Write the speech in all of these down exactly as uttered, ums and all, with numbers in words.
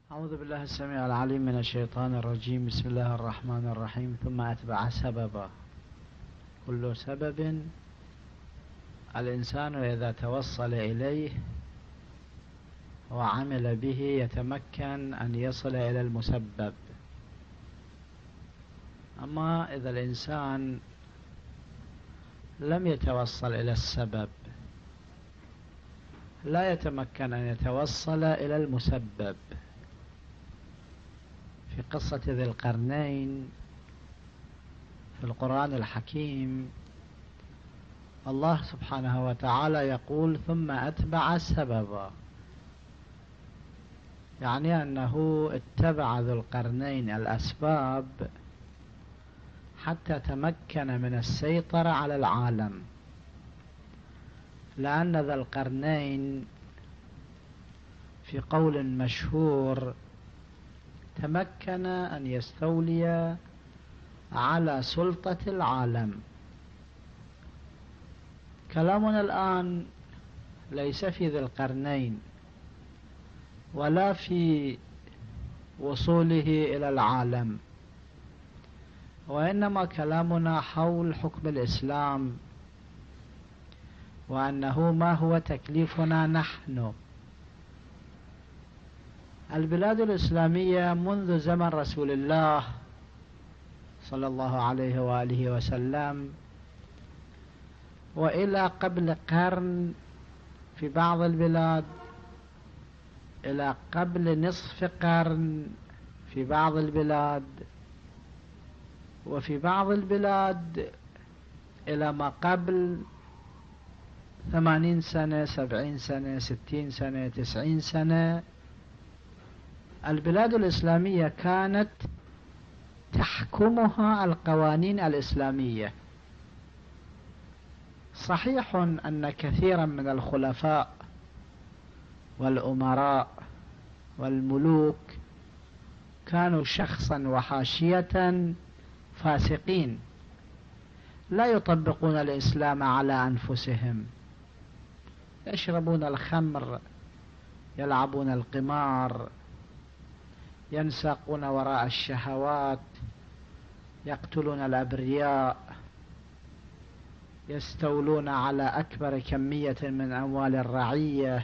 أعوذ بالله السميع العليم من الشيطان الرجيم. بسم الله الرحمن الرحيم. ثم أتبع سببا. كل سبب الإنسان إذا توصل إليه وعمل به يتمكن أن يصل إلى المسبب. أما إذا الإنسان لم يتوصل إلى السبب لا يتمكن أن يتوصل إلى المسبب. في قصة ذي القرنين في القرآن الحكيم الله سبحانه وتعالى يقول ثم أتبع سببا، يعني أنه اتبع ذو القرنين الأسباب حتى تمكن من السيطرة على العالم، لأن ذا القرنين في قول مشهور تمكن أن يستولي على سلطة العالم. كلامنا الآن ليس في ذي القرنين ولا في وصوله إلى العالم، وإنما كلامنا حول حكم الإسلام، وأنه ما هو تكليفنا نحن. البلاد الإسلامية منذ زمن رسول الله صلى الله عليه وآله وسلم وإلى قبل قرن في بعض البلاد، إلى قبل نصف قرن في بعض البلاد، وفي بعض البلاد إلى ما قبل ثمانين سنة سبعين سنة ستين سنة تسعين سنة البلاد الإسلامية كانت تحكمها القوانين الإسلامية. صحيح أن كثيرا من الخلفاء والأمراء والملوك كانوا شخصا وحاشية فاسقين لا يطبقون الإسلام على أنفسهم، يشربون الخمر، يلعبون القمار، ينساقون وراء الشهوات، يقتلون الأبرياء، يستولون على أكبر كمية من أموال الرعية،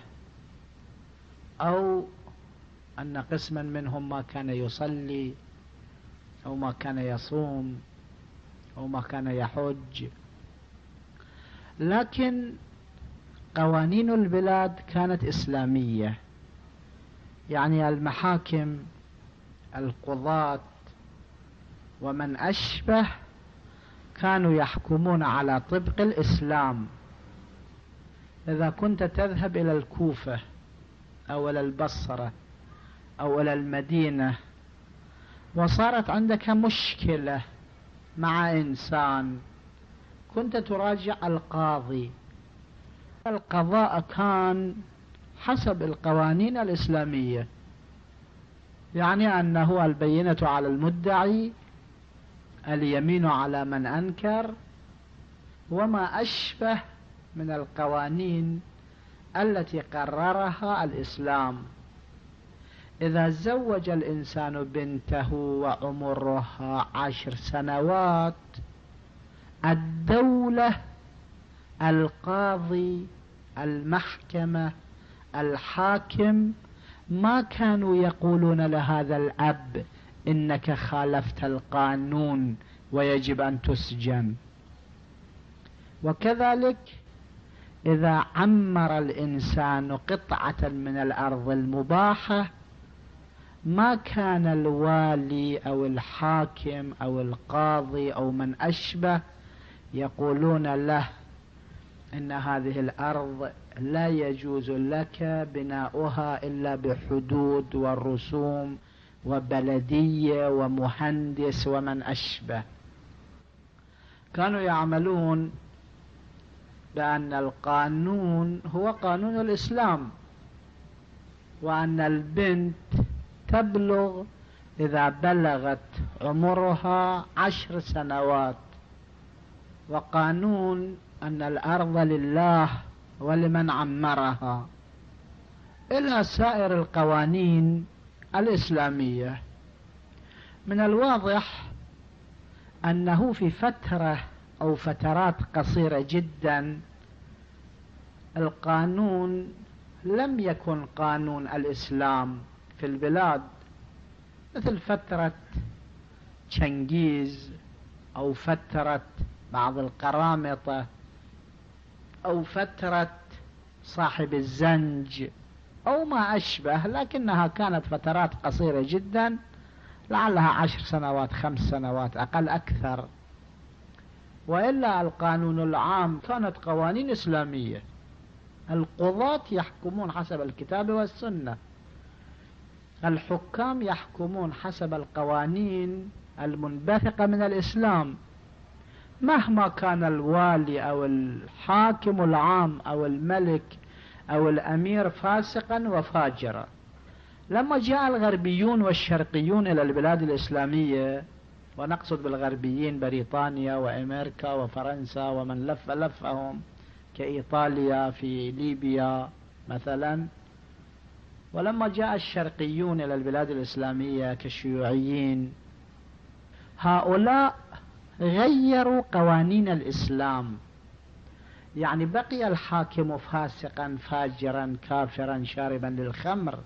أو أن قسما منهم ما كان يصلي أو ما كان يصوم أو ما كان يحج. لكن قوانين البلاد كانت إسلامية، يعني المحاكم، القضاة ومن أشبه كانوا يحكمون على طبق الإسلام. إذا كنت تذهب إلى الكوفة أو إلى البصرة أو إلى المدينة وصارت عندك مشكلة مع إنسان، كنت تراجع القاضي. القضاء كان حسب القوانين الإسلامية، يعني أنه البينة على المدعي، اليمين على من أنكر، وما أشبه من القوانين التي قررها الإسلام. إذا زوج الإنسان بنته وعمرها عشر سنوات، الدولة، القاضي، المحكمة، الحاكم ما كانوا يقولون لهذا الأب إنك خالفت القانون ويجب أن تسجن. وكذلك إذا عمر الإنسان قطعة من الأرض المباحة، ما كان الوالي أو الحاكم أو القاضي أو من أشبه يقولون له إن هذه الأرض لا يجوز لك بناؤها إلا بحدود والرسوم وبلدية ومهندس ومن أشبه. كانوا يعملون بأن القانون هو قانون الإسلام، وأن البنت تبلغ إذا بلغت عمرها عشر سنوات، وقانون أن الأرض لله ولمن عمرها، إلى سائر القوانين الإسلامية. من الواضح أنه في فترة أو فترات قصيرة جدا القانون لم يكن قانون الإسلام في البلاد، مثل فترة تشنغيز أو فترة بعض القرامطة أو فترة صاحب الزنج أو ما أشبه، لكنها كانت فترات قصيرة جدا، لعلها عشر سنوات خمس سنوات أقل أكثر. وإلا القانون العام كانت قوانين إسلامية، القضاة يحكمون حسب الكتاب والسنة، الحكام يحكمون حسب القوانين المنبثقة من الإسلام، مهما كان الوالي أو الحاكم العام أو الملك أو الأمير فاسقا وفاجرا. لما جاء الغربيون والشرقيون إلى البلاد الإسلامية، ونقصد بالغربيين بريطانيا وأمريكا وفرنسا ومن لف لفهم كإيطاليا في ليبيا مثلا، ولما جاء الشرقيون إلى البلاد الإسلامية كالشيوعيين، هؤلاء غيروا قوانين الإسلام، يعني بقي الحاكم فاسقا فاجرا كافرا شاربا للخمر،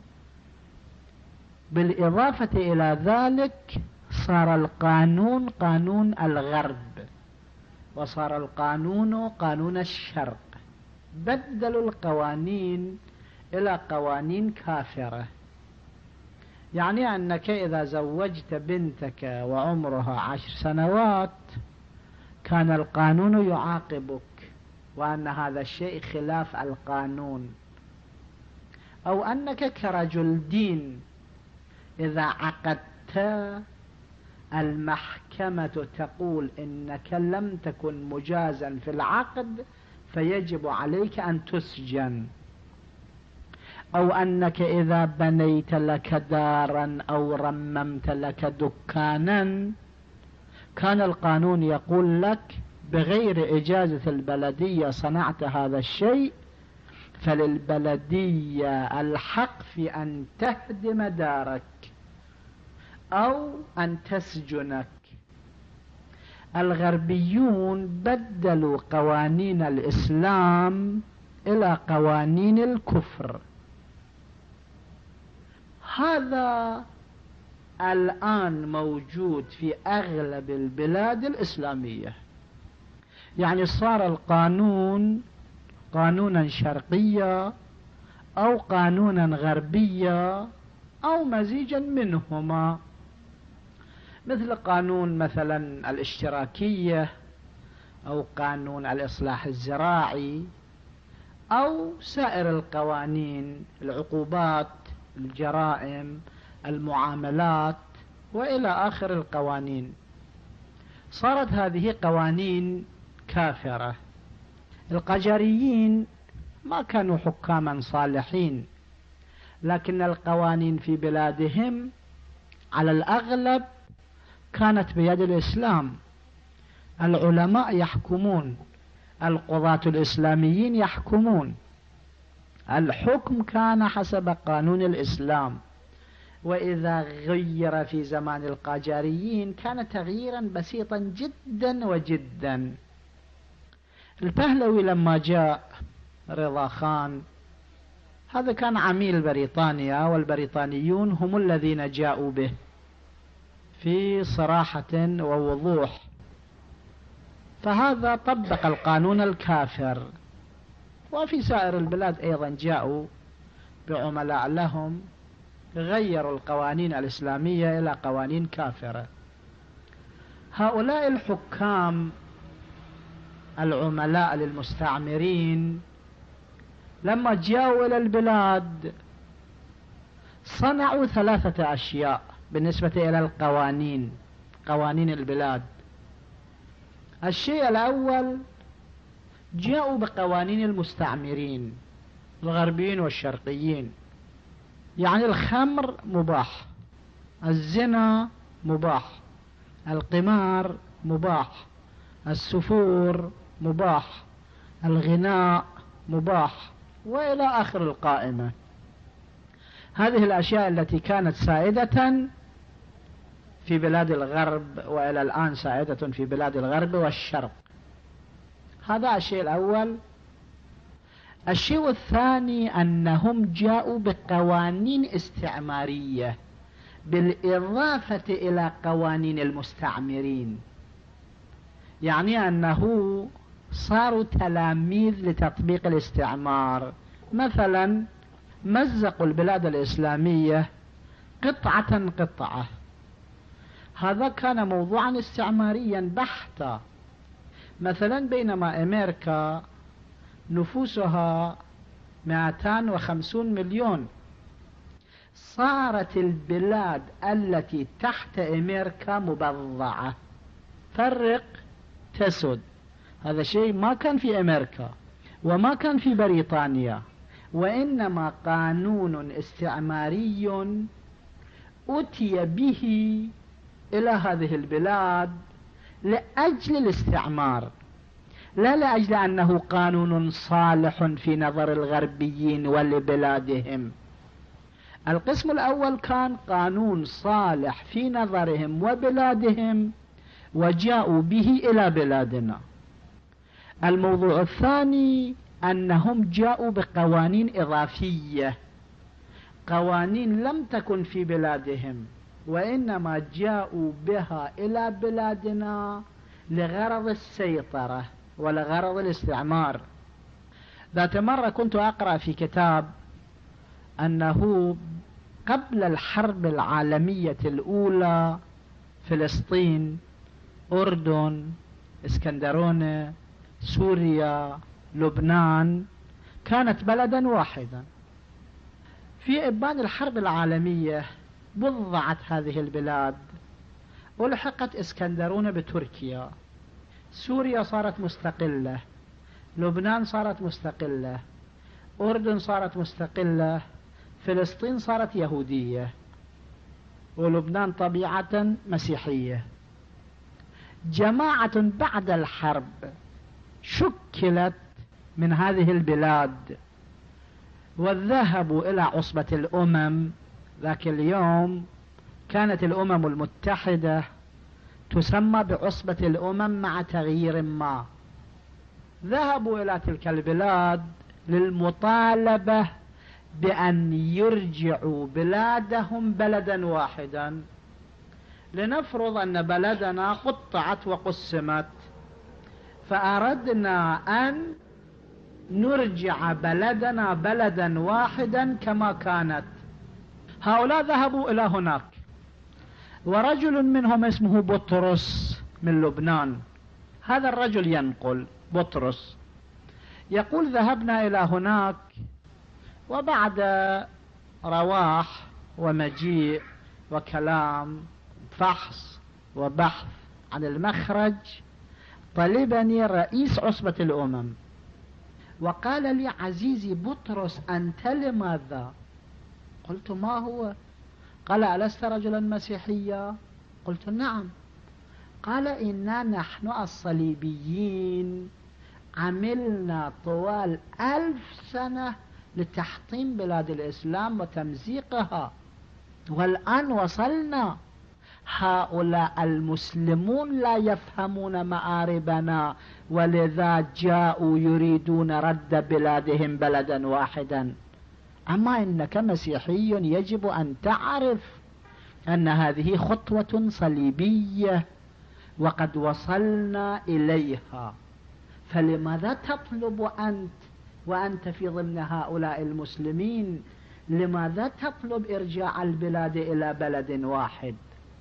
بالإضافة إلى ذلك صار القانون قانون الغرب وصار القانون قانون الشرق، بدلوا القوانين إلى قوانين كافرة. يعني أنك إذا زوجت بنتك وعمرها عشر سنوات كان القانون يعاقبك، وأن هذا الشيء خلاف القانون. أو أنك كرجل دين إذا عقدت المحكمة تقول إنك لم تكن مجازا في العقد فيجب عليك أن تسجن. أو أنك إذا بنيت لك دارا أو رممت لك دكانا كان القانون يقول لك بغير إجازة البلدية صنعت هذا الشيء، فللبلدية الحق في أن تهدم دارك أو أن تسجنك. الغربيون بدلوا قوانين الإسلام إلى قوانين الكفر. هذا الآن موجود في أغلب البلاد الإسلامية، يعني صار القانون قانونا شرقيا أو قانونا غربيا أو مزيجا منهما، مثل قانون مثلا الاشتراكية أو قانون الإصلاح الزراعي أو سائر القوانين، العقوبات، الجرائم، المعاملات وإلى آخر القوانين. صارت هذه قوانين كافرة. القجريين ما كانوا حكاما صالحين، لكن القوانين في بلادهم على الأغلب كانت بيد الإسلام، العلماء يحكمون، القضاة الإسلاميين يحكمون، الحكم كان حسب قانون الإسلام. وإذا غير في زمان القاجاريين كان تغييرا بسيطا جدا وجدا. البهلوي لما جاء رضا خان هذا كان عميل بريطانيا، والبريطانيون هم الذين جاءوا به في صراحة ووضوح، فهذا طبق القانون الكافر. وفي سائر البلاد أيضا جاءوا بعملاء لهم غيروا القوانين الإسلامية إلى قوانين كافرة. هؤلاء الحكام العملاء للمستعمرين لما جاءوا إلى البلاد صنعوا ثلاثة أشياء بالنسبة إلى القوانين، قوانين البلاد. الشيء الأول جاءوا بقوانين المستعمرين الغربيين والشرقيين، يعني الخمر مباح، الزنا مباح، القمار مباح، السفور مباح، الغناء مباح، وإلى آخر القائمة. هذه الأشياء التي كانت سائدة في بلاد الغرب وإلى الآن سائدة في بلاد الغرب والشرق. هذا الشيء الأول. الشيء الثاني أنهم جاءوا بقوانين استعمارية بالإضافة إلى قوانين المستعمرين، يعني أنه صاروا تلاميذ لتطبيق الاستعمار. مثلا مزقوا البلاد الإسلامية قطعة قطعة، هذا كان موضوعا استعماريا بحتا. مثلا بينما أمريكا نفوسها مئتين وخمسين مليون، صارت البلاد التي تحت أمريكا مبضعة، فرق تسد. هذا شيء ما كان في أمريكا وما كان في بريطانيا، وإنما قانون استعماري أتي به إلى هذه البلاد لأجل الاستعمار، لا لأجل أنه قانون صالح في نظر الغربيين ولبلادهم. القسم الأول كان قانون صالح في نظرهم وبلادهم وجاءوا به إلى بلادنا. الموضوع الثاني أنهم جاءوا بقوانين إضافية، قوانين لم تكن في بلادهم وإنما جاءوا بها إلى بلادنا لغرض السيطرة ولغرض الاستعمار. ذات مرة كنت أقرأ في كتاب أنه قبل الحرب العالمية الأولى فلسطين، أردن، اسكندرونة، سوريا، لبنان كانت بلدا واحدا. في إبان الحرب العالمية بضعت هذه البلاد، ألحقت اسكندرونة بتركيا، سوريا صارت مستقلة، لبنان صارت مستقلة، أردن صارت مستقلة، فلسطين صارت يهودية، ولبنان طبيعة مسيحية. جماعة بعد الحرب شكلت من هذه البلاد وذهبوا إلى عصبة الأمم. ذاك اليوم كانت الأمم المتحدة تسمى بعصبة الأمم مع تغيير ما. ذهبوا إلى تلك البلاد للمطالبة بأن يرجعوا بلادهم بلدا واحدا. لنفرض أن بلدنا قطعت وقسمت، فأردنا أن نرجع بلدنا بلدا واحدا كما كانت. هؤلاء ذهبوا إلى هناك، ورجل منهم اسمه بطرس من لبنان. هذا الرجل ينقل، بطرس يقول ذهبنا إلى هناك، وبعد رواح ومجيء وكلام فحص وبحث عن المخرج، طلبني رئيس عصبة الأمم وقال لي: عزيزي بطرس، أنت لماذا؟ قلت: ما هو؟ قال: ألست رجلا مسيحيا؟ قلت: نعم. قال: إنا نحن الصليبيين عملنا طوال ألف سنة لتحطيم بلاد الإسلام وتمزيقها، والآن وصلنا. هؤلاء المسلمون لا يفهمون مآربنا، ولذا جاءوا يريدون رد بلادهم بلدا واحدا. أما إنك مسيحي يجب أن تعرف أن هذه خطوة صليبية وقد وصلنا إليها، فلماذا تطلب أنت وأنت في ضمن هؤلاء المسلمين، لماذا تطلب إرجاع البلاد إلى بلد واحد؟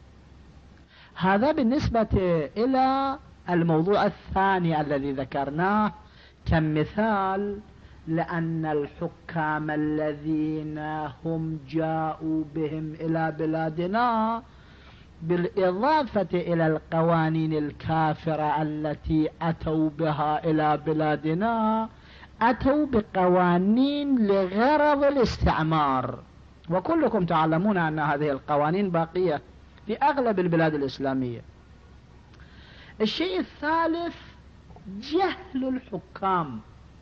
هذا بالنسبة إلى الموضوع الثاني الذي ذكرناه كمثال، لأن الحكام الذين هم جاءوا بهم إلى بلادنا بالإضافة إلى القوانين الكافرة التي أتوا بها إلى بلادنا، أتوا بقوانين لغرض الاستعمار. وكلكم تعلمون أن هذه القوانين باقية في أغلب البلاد الإسلامية. الشيء الثالث جهل الحكام.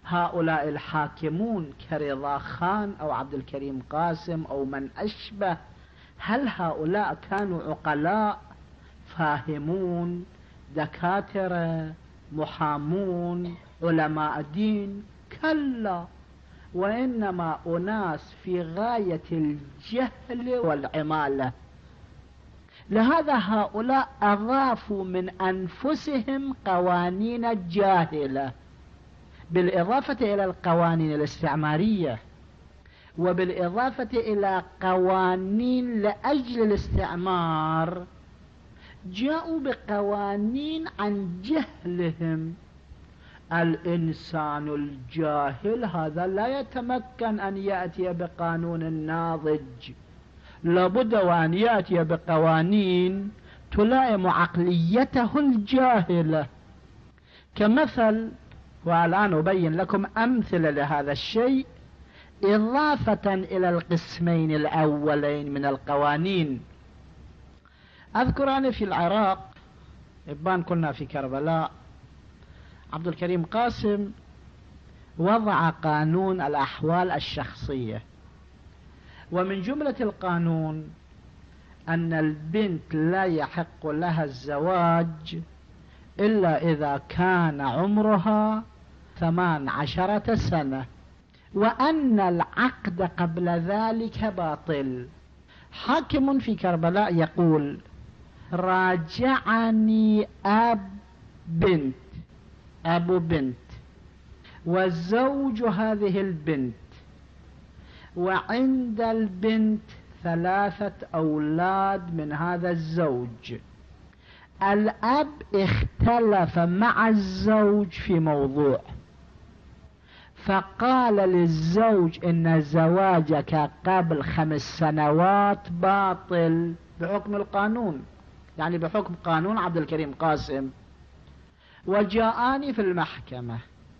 هؤلاء الحاكمون كرضا خان أو عبد الكريم قاسم أو من أشبه، هل هؤلاء كانوا عقلاء فاهمون دكاترة محامون علماء دين؟ كلا، وإنما أناس في غاية الجهل والعمالة. لهذا هؤلاء أضافوا من أنفسهم قوانين جاهلة، بالإضافة إلى القوانين الاستعمارية وبالإضافة إلى قوانين لأجل الاستعمار، جاءوا بقوانين عن جهلهم. الإنسان الجاهل هذا لا يتمكن أن يأتي بقانون ناضج، لابد وأن يأتي بقوانين تلائم عقليته الجاهلة. كمثل، والآن أبين لكم أمثلة لهذا الشيء إضافة إلى القسمين الأولين من القوانين. أذكر أنا في العراق، إبان كنا في كربلاء، عبد الكريم قاسم وضع قانون الأحوال الشخصية، ومن جملة القانون أن البنت لا يحق لها الزواج إلا إذا كان عمرها ثمان عشرة سنة، وأن العقد قبل ذلك باطل. حاكم في كربلاء يقول: راجعني أب بنت، أبو بنت، والزوج هذه البنت، وعند البنت ثلاثة أولاد من هذا الزوج. الأب اختلف مع الزوج في موضوع، فقال للزوج إن زواجك قبل خمس سنوات باطل بحكم القانون، يعني بحكم قانون عبد الكريم قاسم. وجاءني في المحكمة،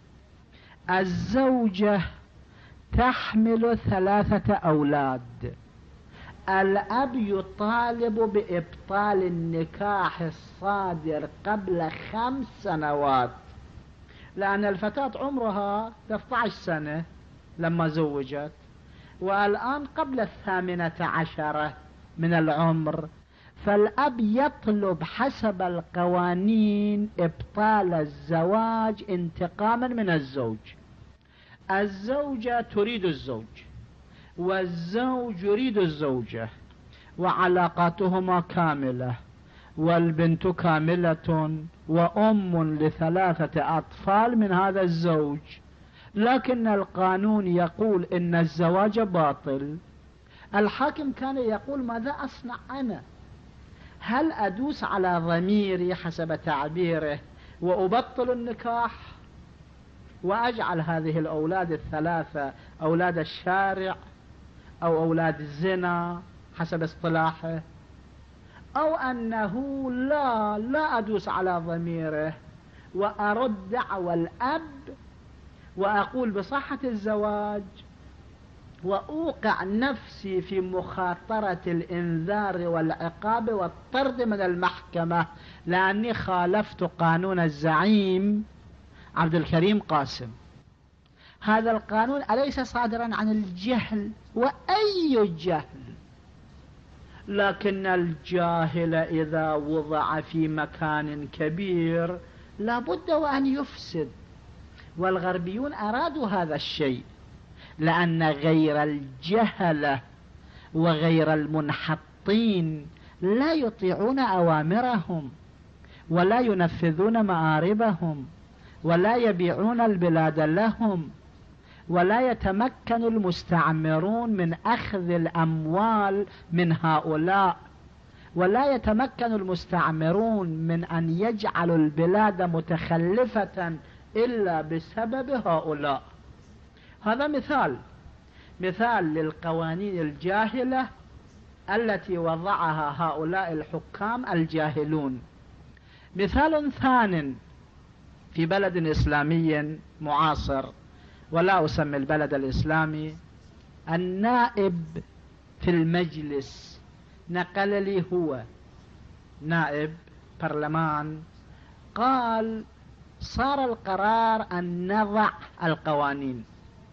الزوجة تحمل ثلاثة أولاد، الأب يطالب بإبطال النكاح الصادر قبل خمس سنوات، لأن الفتاة عمرها ثلاثة عشر سنة لما زوجت، والآن قبل الثامنة عشرة من العمر، فالأب يطلب حسب القوانين إبطال الزواج انتقاما من الزوج. الزوجة تريد الزوج والزوج يريد الزوجة، وعلاقاتهما كاملة، والبنت كاملة وأم لثلاثة أطفال من هذا الزوج، لكن القانون يقول إن الزواج باطل. الحاكم كان يقول: ماذا أصنع أنا؟ هل أدوس على ضميري حسب تعبيره وأبطل النكاح وأجعل هذه الأولاد الثلاثة أولاد الشارع أو أولاد الزنا حسب اصطلاحه، أو أنه لا لا أدوس على ضميره وأرد دعوى الأب وأقول بصحة الزواج، وأوقع نفسي في مخاطرة الإنذار والعقاب والطرد من المحكمة لأني خالفت قانون الزعيم عبد الكريم قاسم. هذا القانون أليس صادرا عن الجهل؟ وأي جهل؟ لكن الجاهل إذا وضع في مكان كبير لابد وأن يفسد، والغربيون أرادوا هذا الشيء، لأن غير الجهلة وغير المنحطين لا يطيعون أوامرهم ولا ينفذون مآربهم ولا يبيعون البلاد لهم، ولا يتمكن المستعمرون من أخذ الأموال من هؤلاء، ولا يتمكن المستعمرون من أن يجعلوا البلاد متخلفة إلا بسبب هؤلاء. هذا مثال مثال للقوانين الجاهلة التي وضعها هؤلاء الحكام الجاهلون. مثال ثان في بلد إسلامي معاصر، ولا أسمي البلد الإسلامي، النائب في المجلس نقل لي، هو نائب برلمان، قال: صار القرار أن نضع القوانين،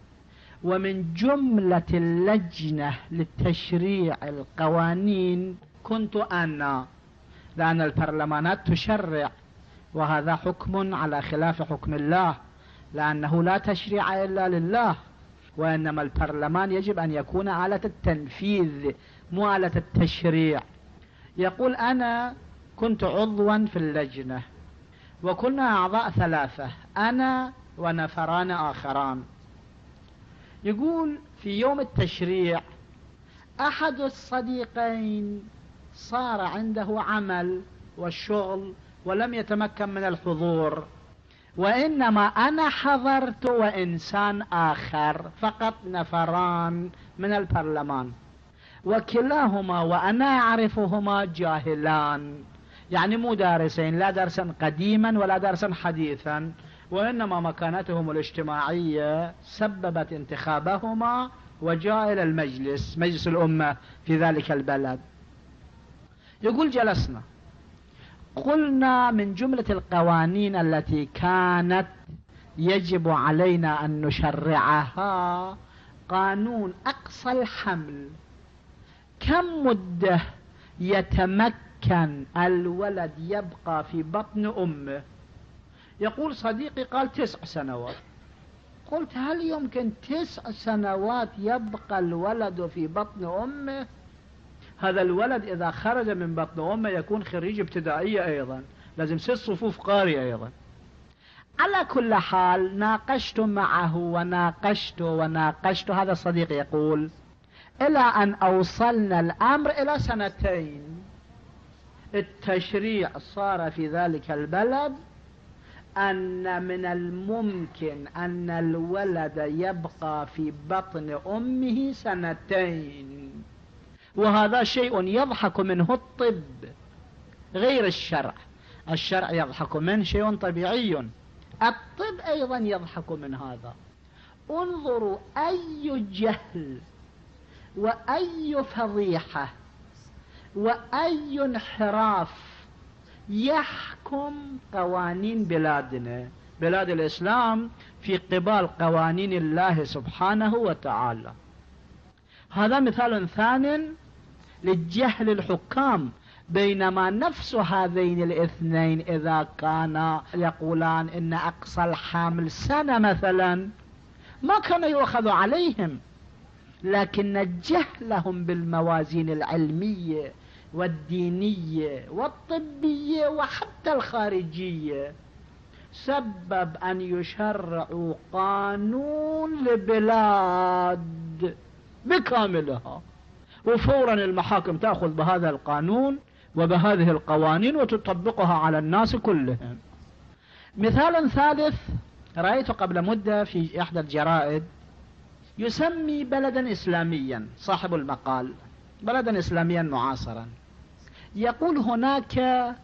ومن جملة اللجنة للتشريع القوانين كنت أنا، لأن البرلمانات تشرع، وهذا حكم على خلاف حكم الله، لأنه لا تشريع إلا لله، وإنما البرلمان يجب أن يكون آلة التنفيذ مو آلة التشريع. يقول أنا كنت عضوا في اللجنة، وكنا أعضاء ثلاثة، أنا ونفران آخران. يقول في يوم التشريع أحد الصديقين صار عنده عمل والشغل ولم يتمكن من الحضور، وإنما أنا حضرت وإنسان آخر، فقط نفران من البرلمان، وكلاهما وأنا أعرفهما جاهلان، يعني مو دارسين، لا درسا قديما ولا درسا حديثا، وإنما مكانتهم الاجتماعية سببت انتخابهما وجاء إلى المجلس، مجلس الأمة في ذلك البلد. يقول جلسنا، قلنا من جملة القوانين التي كانت يجب علينا أن نشرعها قانون أقصى الحمل، كم مدة يتمكن الولد يبقى في بطن أمه؟ يقول صديقي قال تسع سنوات. قلت هل يمكن تسع سنوات يبقى الولد في بطن أمه؟ هذا الولد إذا خرج من بطن أمه يكون خريج ابتدائية أيضا، لازم ست صفوف قارئ أيضا. على كل حال ناقشت معه وناقشت وناقشت، هذا الصديق يقول إلى أن أوصلنا الأمر إلى سنتين. التشريع صار في ذلك البلد أن من الممكن أن الولد يبقى في بطن أمه سنتين، وهذا شيء يضحك منه الطب غير الشرع. الشرع يضحك منه شيء طبيعي، الطب أيضا يضحك من هذا. انظروا أي جهل وأي فضيحة وأي انحراف يحكم قوانين بلادنا، بلاد الإسلام، في قبال قوانين الله سبحانه وتعالى. هذا مثال ثان للجهل الحكام، بينما نفس هذين الاثنين إذا كان يقولان إن أقصى الحامل سنة مثلا ما كان يؤخذ عليهم، لكن جهلهم بالموازين العلمية والدينية والطبية وحتى الخارجية سبب أن يشرعوا قانون لبلاد بكاملها، وفورا المحاكم تأخذ بهذا القانون وبهذه القوانين وتطبقها على الناس كلهم. مثال ثالث رأيت قبل مدة في إحدى الجرائد، يسمي بلدا إسلاميا صاحب المقال، بلدا إسلاميا معاصرا، يقول هناك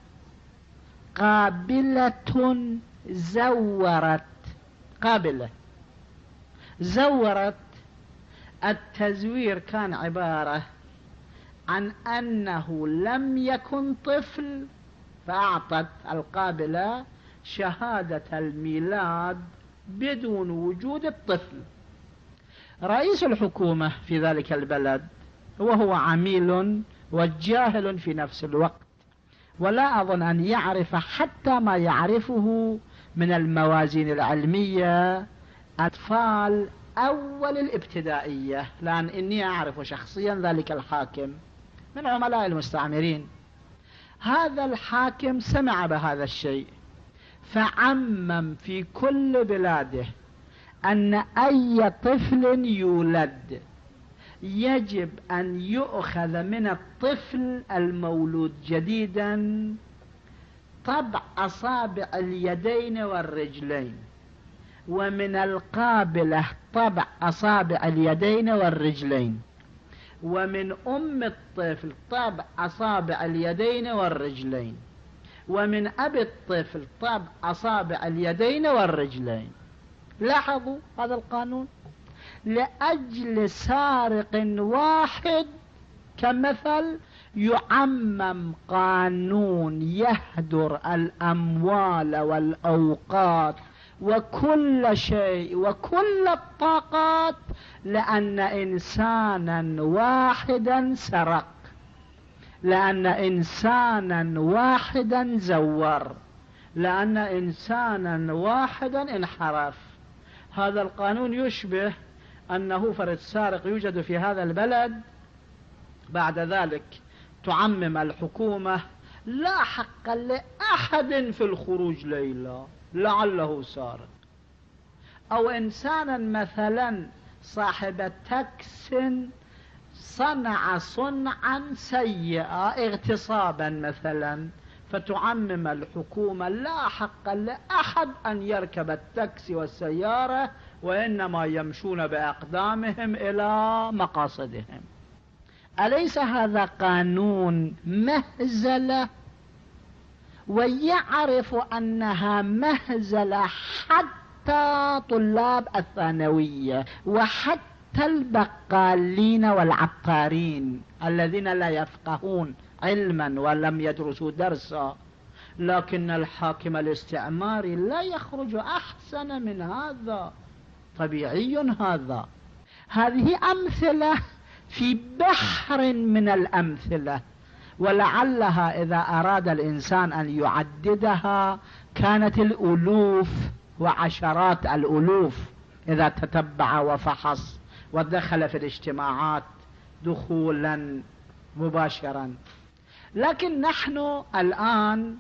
قابلة زورت، قابلة زورت. التزوير كان عبارة عن أنه لم يكن طفل، فأعطت القابلة شهادة الميلاد بدون وجود الطفل. رئيس الحكومة في ذلك البلد وهو عميل وجاهل في نفس الوقت، ولا أظن أن يعرف حتى ما يعرفه من الموازين العلمية أطفال أول الابتدائية، لأن إني أعرف شخصيا ذلك الحاكم من عملاء المستعمرين. هذا الحاكم سمع بهذا الشيء فعمم في كل بلاده أن أي طفل يولد يجب أن يؤخذ من الطفل المولود جديدا طبع أصابع اليدين والرجلين، ومن القابلة طبع أصابع اليدين والرجلين، ومن أم الطفل طبع أصابع اليدين والرجلين، ومن أبي الطفل طبع أصابع اليدين والرجلين. لاحظوا هذا القانون لأجل سارق واحد كمثل يعمم قانون يهدر الأموال والأوقات وكل شيء وكل الطاقات لأن إنسانا واحدا سرق، لأن إنسانا واحدا زور، لأن إنسانا واحدا انحرف. هذا القانون يشبه أنه فرد سارق يوجد في هذا البلد، بعد ذلك تعمم الحكومة لا حق لأحد في الخروج ليلا لعله سارق. أو إنسانا مثلا صاحب تاكس صنع صنعا سيئا اغتصابا مثلا، فتعمم الحكومة لا حق لأحد أن يركب التاكسي والسيارة، وإنما يمشون بأقدامهم إلى مقاصدهم. أليس هذا قانون مهزلة؟ ويعرف أنها مهزلة حتى طلاب الثانوية وحتى البقالين والعطارين الذين لا يفقهون علما ولم يدرسوا درسا، لكن الحاكم الاستعماري لا يخرج أحسن من هذا. طبيعي هذا. هذه أمثلة في بحر من الأمثلة، ولعلها إذا أراد الإنسان أن يعددها كانت الألوف وعشرات الألوف إذا تتبع وفحص ودخل في الاجتماعات دخولا مباشرا. لكن نحن الآن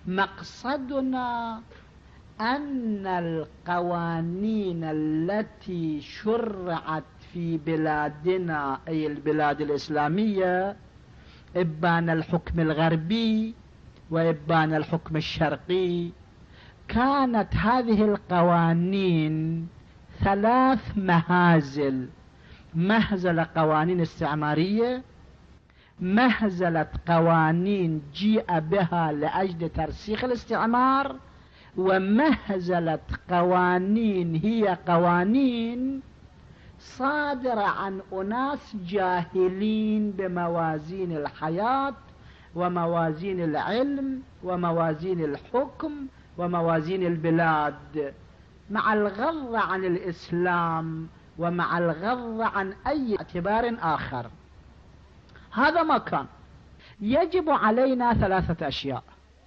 مقصدنا أن القوانين التي شرعت في بلادنا أي البلاد الإسلامية، إبان الحكم الغربي وإبان الحكم الشرقي، كانت هذه القوانين ثلاث مهازل: مهزلة قوانين استعمارية، مهزلة قوانين جيء بها لأجل ترسيخ الاستعمار، ومهزلة قوانين هي قوانين صادرة عن أناس جاهلين بموازين الحياة وموازين العلم وموازين الحكم وموازين البلاد، مع الغض عن الإسلام ومع الغض عن أي اعتبار آخر. هذا ما كان. يجب علينا ثلاثة أشياء.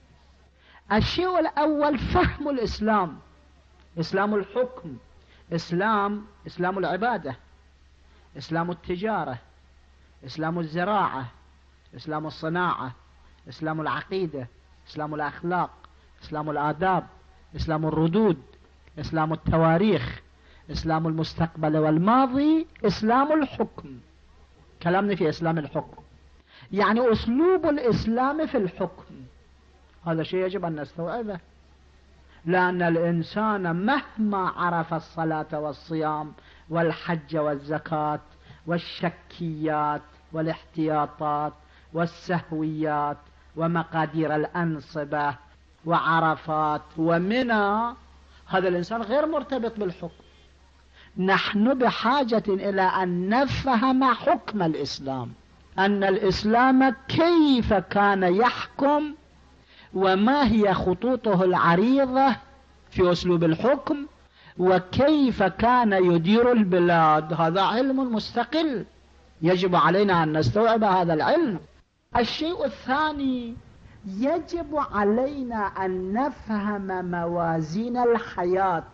الشيء الأول فهم الإسلام، إسلام الحكم، إسلام إسلام العبادة، إسلام التجارة، إسلام الزراعة، إسلام الصناعة، إسلام العقيدة، إسلام الأخلاق، إسلام الآداب، إسلام الردود، إسلام التواريخ، إسلام المستقبل والماضي، إسلام الحكم. كلامنا في إسلام الحكم، يعني أسلوب الإسلام في الحكم. هذا شيء يجب أن نستوعبه، لأن الإنسان مهما عرف الصلاة والصيام والحج والزكاة والشكيات والاحتياطات والسهويات ومقادير الأنصبة وعرفات ومنى، هذا الإنسان غير مرتبط بالحكم. نحن بحاجة إلى أن نفهم حكم الإسلام، أن الإسلام كيف كان يحكم وما هي خطوطه العريضة في أسلوب الحكم وكيف كان يدير البلاد. هذا علم مستقل، يجب علينا أن نستوعب هذا العلم. الشيء الثاني، يجب علينا أن نفهم موازين الحياة.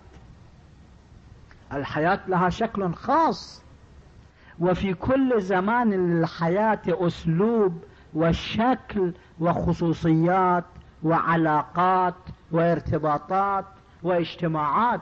الحياة لها شكل خاص، وفي كل زمان للحياة أسلوب وشكل وخصوصيات وعلاقات وارتباطات واجتماعات.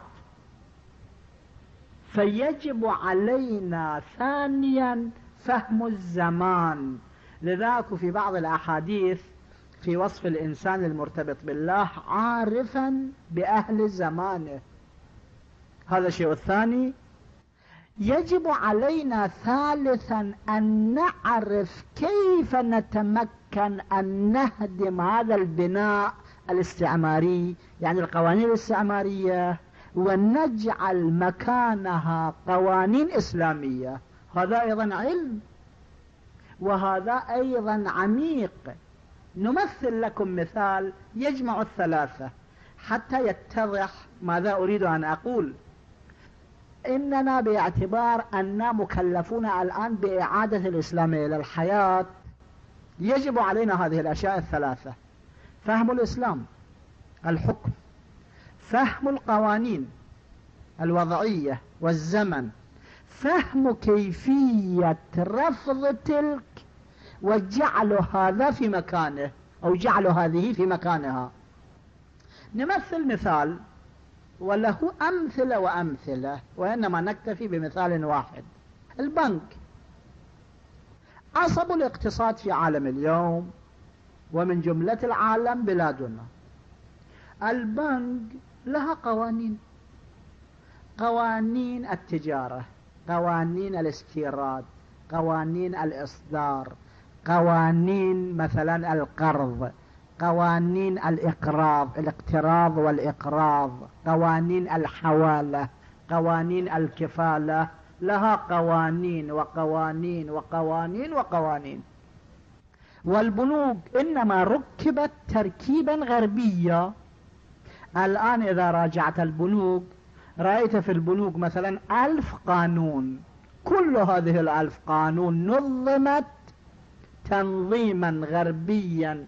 فيجب علينا ثانيا فهم الزمان. لذلك في بعض الأحاديث في وصف الإنسان المرتبط بالله عارفا بأهل زمانه. هذا الشيء الثاني. يجب علينا ثالثا أن نعرف كيف نتمكن أن نهدم هذا البناء الاستعماري، يعني القوانين الاستعمارية، ونجعل مكانها قوانين إسلامية. هذا أيضا علم. وهذا أيضا عميق. نمثل لكم مثال يجمع الثلاثة حتى يتضح ماذا أريد أن أقول. إننا باعتبار أننا مكلفون الآن بإعادة الإسلام إلى الحياة يجب علينا هذه الأشياء الثلاثة: فهم الإسلام، الحكم، فهم القوانين الوضعية والزمن، فهم كيفية رفض تلك وجعل هذا في مكانه أو جعل هذه في مكانها. نمثل مثال وله أمثلة وأمثلة، وإنما نكتفي بمثال واحد. البنك عصب الاقتصاد في عالم اليوم، ومن جملة العالم بلادنا. البنك لها قوانين، قوانين التجارة، قوانين الاستيراد، قوانين الإصدار، قوانين مثلا القرض، قوانين الإقراض، الاقتراض والإقراض، قوانين الحوالة، قوانين الكفالة. لها قوانين وقوانين وقوانين وقوانين. والبنوك إنما ركبت تركيبا غربيا. الآن إذا راجعت البنوك رأيت في البنوك مثلا ألف قانون، كل هذه الألف قانون نظمت تنظيما غربيا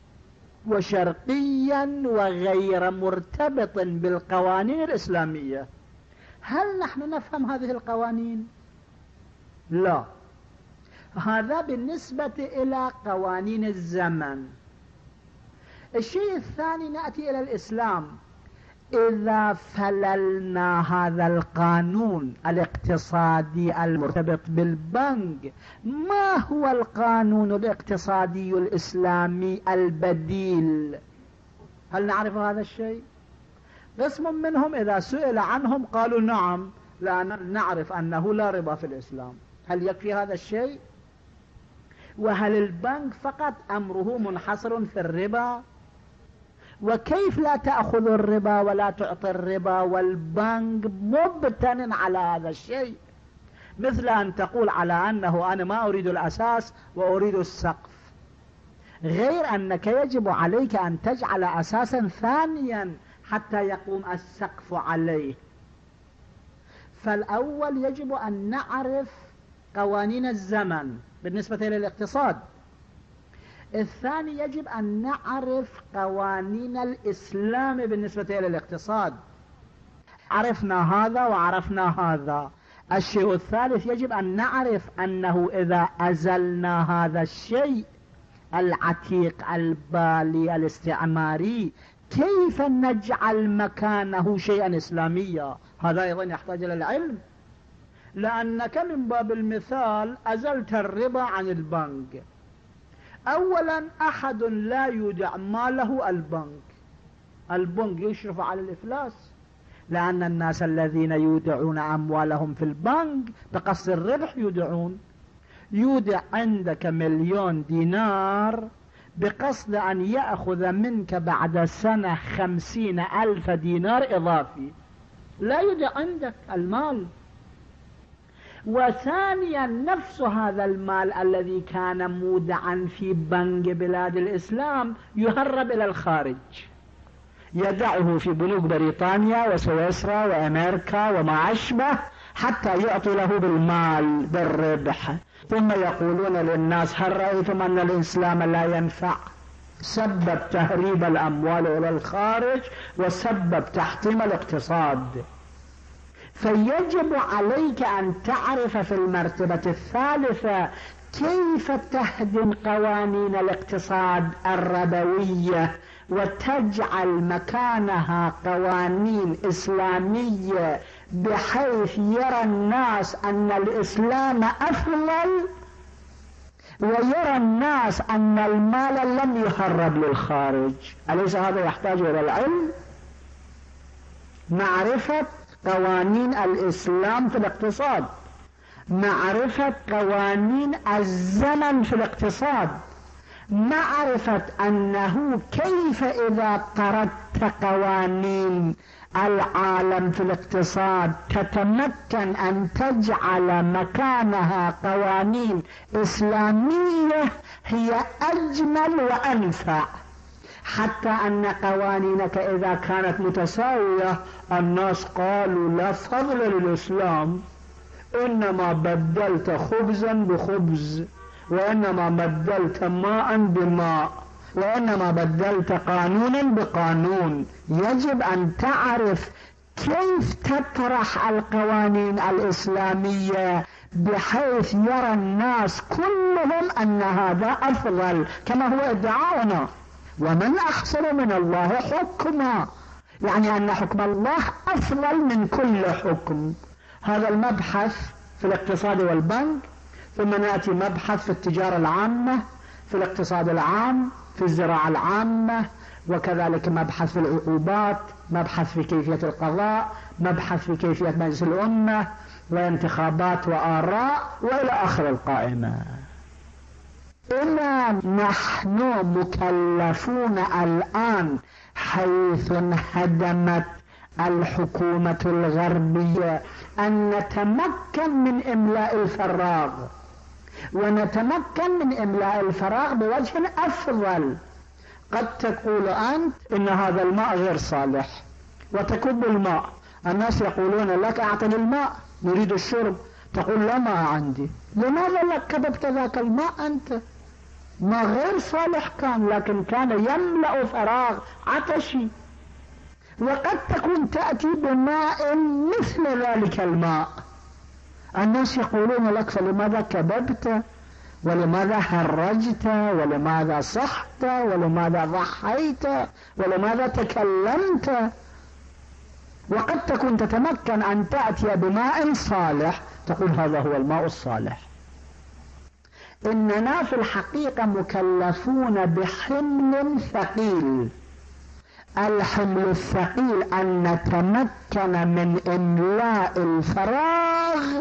وشرقيا وغير مرتبط بالقوانين الإسلامية. هل نحن نفهم هذه القوانين؟ لا. هذا بالنسبة إلى قوانين الزمن. الشيء الثاني، نأتي إلى الإسلام. إذا فللنا هذا القانون الاقتصادي المرتبط بالبنك، ما هو القانون الاقتصادي الإسلامي البديل؟ هل نعرف هذا الشيء؟ قسم منهم إذا سئل عنهم قالوا نعم، لأن نعرف أنه لا ربا في الإسلام. هل يكفي هذا الشيء؟ وهل البنك فقط أمره منحصر في الربا؟ وكيف لا تأخذ الربا ولا تعطي الربا والبنك مبتن على هذا الشيء؟ مثل أن تقول على أنه أنا ما أريد الأساس وأريد السقف، غير أنك يجب عليك أن تجعل أساسا ثانيا حتى يقوم السقف عليه. فالأول يجب أن نعرف قوانين الزمن بالنسبة للاقتصاد. الثاني يجب أن نعرف قوانين الإسلام بالنسبة إلى الاقتصاد. عرفنا هذا وعرفنا هذا. الشيء الثالث يجب أن نعرف أنه إذا أزلنا هذا الشيء العتيق البالي الاستعماري كيف نجعل مكانه شيئا إسلاميا. هذا أيضا يحتاج إلى العلم، لأنك من باب المثال أزلت الربا عن البنك. أولا أحد لا يودع ماله البنك، البنك يشرف على الإفلاس، لأن الناس الذين يودعون أموالهم في البنك بقصد الربح يودعون. يودع عندك مليون دينار بقصد أن يأخذ منك بعد سنة خمسين ألف دينار إضافي، لا يودع عندك المال. وثانيا نفس هذا المال الذي كان مودعا في بنك بلاد الإسلام يهرب إلى الخارج، يدعه في بنوك بريطانيا وسويسرا وأمريكا وما أشبه حتى يعطي له بالمال بالربح، ثم يقولون للناس هل رأيتم أن الإسلام لا ينفع؟ سبب تهريب الأموال إلى الخارج وسبب تحطيم الاقتصاد. فيجب عليك أن تعرف في المرتبة الثالثة كيف تهدم قوانين الاقتصاد الربوية وتجعل مكانها قوانين إسلامية، بحيث يرى الناس أن الإسلام أفضل، ويرى الناس أن المال لم يهرب للخارج. أليس هذا يحتاج إلى العلم؟ معرفة قوانين الإسلام في الاقتصاد، معرفة قوانين الزمن في الاقتصاد، معرفة أنه كيف إذا طردت قوانين العالم في الاقتصاد تتمكن أن تجعل مكانها قوانين إسلامية هي أجمل وأنفع، حتى أن قوانينك إذا كانت متساوية الناس قالوا لا فضل للإسلام، إنما بدلت خبزا بخبز، وإنما بدلت ماء بماء، وإنما بدلت قانونا بقانون. يجب أن تعرف كيف تطرح القوانين الإسلامية بحيث يرى الناس كلهم أن هذا أفضل، كما هو ادعاؤنا: ومن أحسن من الله حكما، يعني أن حكم الله أفضل من كل حكم. هذا المبحث في الاقتصاد والبنك، ثم نأتي مبحث في التجارة العامة، في الاقتصاد العام، في الزراعة العامة، وكذلك مبحث في العقوبات، مبحث في كيفية القضاء، مبحث في كيفية مجلس الأمة، وانتخابات وآراء، وإلى آخر القائمة. إنا نحن مكلفون الآن حيث انهدمت الحكومة الغربية أن نتمكن من إملاء الفراغ، ونتمكن من إملاء الفراغ بوجه أفضل. قد تقول أنت إن هذا الماء غير صالح وتكب الماء، الناس يقولون لك أعطني الماء نريد الشرب، تقول لا ماء عندي. لماذا لك كببت ذاك الماء أنت؟ ما غير صالح كان، لكن كان يملأ فراغ عطشي. وقد تكون تأتي بماء مثل ذلك الماء، الناس يقولون لك فلماذا كببت، ولماذا هرجت، ولماذا صحت، ولماذا ضحيت، ولماذا تكلمت. وقد تكون تتمكن أن تأتي بماء صالح، تقول هذا هو الماء الصالح. إننا في الحقيقة مكلفون بحمل ثقيل. الحمل الثقيل أن نتمكن من إملاء الفراغ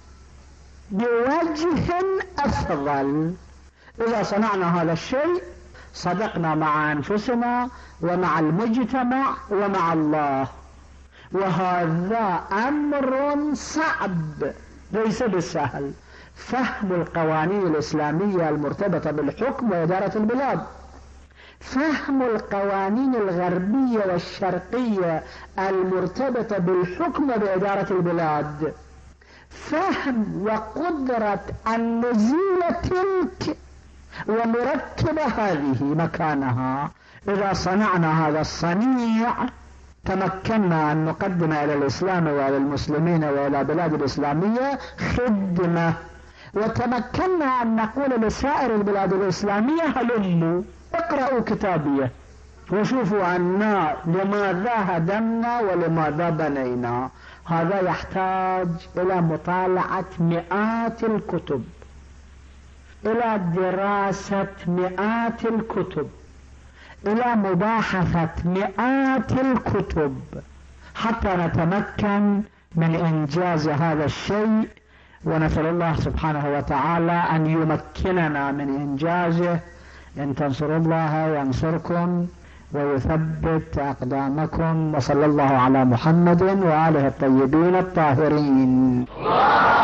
بوجه أفضل. إذا صنعنا هذا الشيء صدقنا مع أنفسنا ومع المجتمع ومع الله، وهذا أمر صعب ليس بالسهل. فهم القوانين الإسلامية المرتبطة بالحكم وإدارة البلاد، فهم القوانين الغربية والشرقية المرتبطة بالحكم وإدارة البلاد، فهم وقدرة أن نزيل تلك ونركب هذه مكانها. إذا صنعنا هذا الصنيع تمكنا أن نقدم إلى الإسلام وإلى المسلمين وإلى بلاد الإسلامية خدمة، وتمكنا أن نقول لسائر البلاد الإسلامية هلموا اقرأوا كتابية وشوفوا عنا لماذا هدمنا ولماذا بنينا. هذا يحتاج إلى مطالعة مئات الكتب، إلى دراسة مئات الكتب، إلى مباحثة مئات الكتب، حتى نتمكن من إنجاز هذا الشيء. ونسأل الله سبحانه وتعالى أن يمكننا من إنجازه. إن تنصروا الله ينصركم ويثبت أقدامكم. وصلى الله على محمد وآله الطيبين الطاهرين.